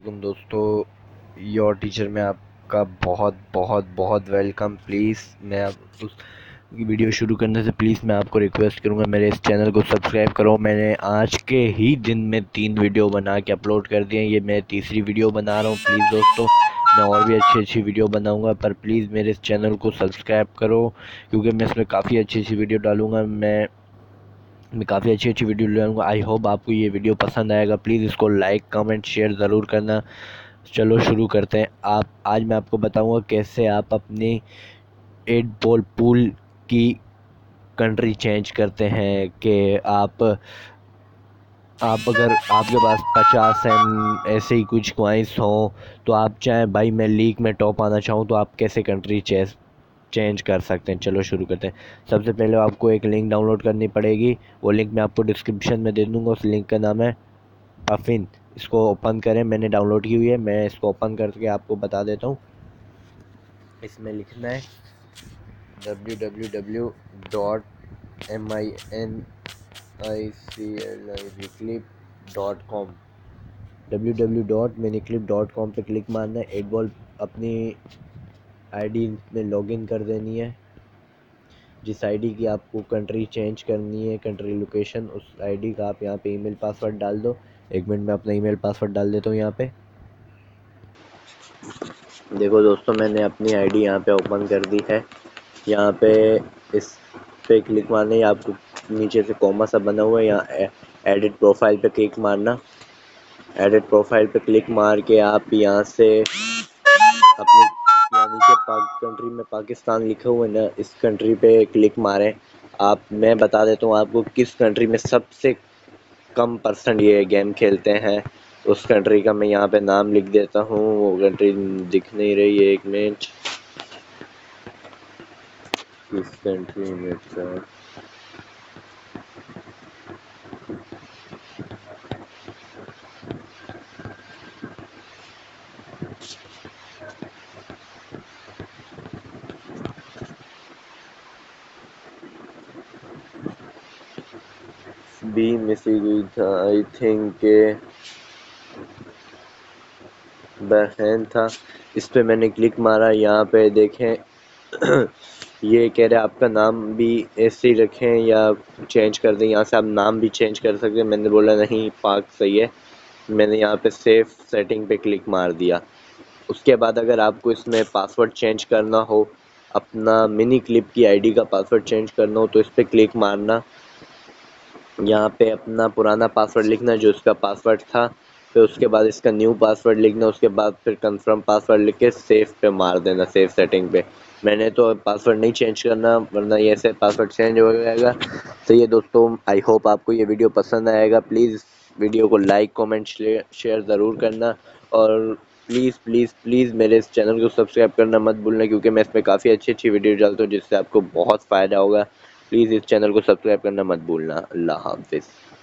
तुम दोस्तों, your teacher में आपका बहुत बहुत बहुत वेलकम। प्लीज़ मैं अब उस वीडियो शुरू करने से प्लीज़ मैं आपको रिक्वेस्ट करूंगा मेरे इस चैनल को सब्सक्राइब करो। मैंने आज के ही दिन में 3 वीडियो बना के अपलोड कर दिए। ये मैं तीसरी वीडियो बना रहा हूँ। प्लीज़ दोस्तों, मैं और भी अच्छी वीडियो बनाऊंगा, पर प्लीज़ मेरे इस चैनल को सब्सक्राइब करो, क्योंकि मैं इसमें काफ़ी अच्छी वीडियो डालूंगा। मैं काफ़ी अच्छी वीडियो डालूंगा। आई होप आपको ये वीडियो पसंद आएगा। प्लीज़ इसको लाइक कमेंट शेयर ज़रूर करना। चलो शुरू करते हैं। आज मैं आपको बताऊंगा कैसे आप अपनी 8 बॉल पूल की कंट्री चेंज करते हैं। कि आप अगर आपके पास 50 ऐसे ही कुछ कॉइन्स हों, तो आप चाहें भाई मैं लीग में टॉप आना चाहूँ, तो आप कैसे कंट्री चेंज कर सकते हैं। चलो शुरू करते हैं। सबसे पहले आपको एक लिंक डाउनलोड करनी पड़ेगी। वो लिंक मैं आपको डिस्क्रिप्शन में दे दूंगा। उस लिंक का नाम है अफिन। इसको ओपन करें, मैंने डाउनलोड की हुई है। मैं इसको ओपन करके आपको बता देता हूँ। इसमें लिखना है www.miniclip.com। www.miniclip.com पे क्लिक मारना है। 8 बॉल अपनी आईडी में लॉगिन कर देनी है। जिस आईडी की आपको कंट्री चेंज करनी है, कंट्री लोकेशन, उस आईडी का आप यहाँ पे ईमेल पासवर्ड डाल दो। 1 मिनट में अपना ईमेल पासवर्ड डाल देता हूँ यहाँ पे। देखो दोस्तों, मैंने अपनी आईडी यहाँ पे ओपन कर दी है। यहाँ पे इस पे क्लिक मारना है। आपको नीचे से कॉमा सा बना हुआ है, यहाँ एडिट प्रोफाइल पे क्लिक मारना। एडिट प्रोफाइल पे क्लिक मार के आप यहाँ से अपनी यहाँ नीचे कंट्री में पाकिस्तान लिखा हुआ है ना, इस कंट्री पे क्लिक मारें। मैं बता देता हूँ आपको किस कंट्री में सबसे कम परसेंट ये गेम खेलते हैं। उस कंट्री का मैं यहाँ पे नाम लिख देता हूँ। वो कंट्री दिख नहीं रही है, 1 मिनट। इस कंट्री में सर बी मिसी हुई था, आई थिंक के बहन था। इस पे मैंने क्लिक मारा। यहाँ पे देखें ये कह रहे आपका नाम भी ऐसे ही रखें या चेंज कर दें। यहाँ से आप नाम भी चेंज कर सकते हैं। मैंने बोला नहीं, पाक सही है। मैंने यहाँ पे सेफ सेटिंग पे क्लिक मार दिया। उसके बाद अगर आपको इसमें पासवर्ड चेंज करना हो, अपना मिनी क्लिप की आईडी का पासवर्ड चेंज करना हो, तो इस पर क्लिक मारना। यहाँ पे अपना पुराना पासवर्ड लिखना जो इसका पासवर्ड था, फिर उसके बाद इसका न्यू पासवर्ड लिखना। उसके बाद फिर कंफर्म पासवर्ड लिख के सेफ पे मार देना, सेफ सेटिंग पे। मैंने तो पासवर्ड नहीं चेंज करना, वरना ये से पासवर्ड चेंज हो जाएगा। तो ये दोस्तों, आई होप आपको ये वीडियो पसंद आएगा। प्लीज़ वीडियो को लाइक कमेंट शेयर ज़रूर करना, और प्लीज़ प्लीज़ प्लीज़ मेरे इस चैनल को सब्सक्राइब करना मत भूलना, क्योंकि मैं इसमें काफ़ी अच्छी वीडियो डालता हूँ जिससे आपको बहुत फ़ायदा होगा। प्लीज़ इस चैनल को सब्सक्राइब करना मत भूलना। अल्लाह हाफिज़।